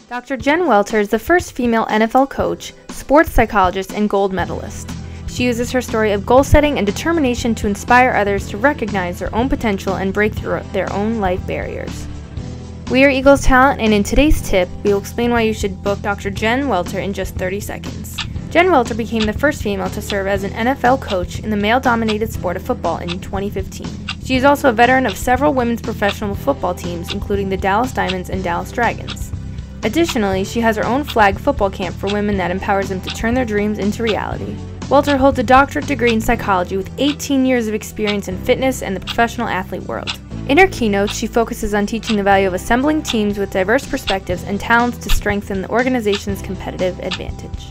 Dr. Jen Welter is the first female NFL coach, sports psychologist, and gold medalist. She uses her story of goal setting and determination to inspire others to recognize their own potential and break through their own life barriers. We are Eagles Talent, and in today's tip, we will explain why you should book Dr. Jen Welter in just 30 seconds. Jen Welter became the first female to serve as an NFL coach in the male-dominated sport of football in 2015. She is also a veteran of several women's professional football teams, including the Dallas Diamonds and Dallas Dragons. Additionally, she has her own flag football camp for women that empowers them to turn their dreams into reality. Welter holds a doctorate degree in psychology with 18 years of experience in fitness and the professional athlete world. In her keynotes, she focuses on teaching the value of assembling teams with diverse perspectives and talents to strengthen the organization's competitive advantage.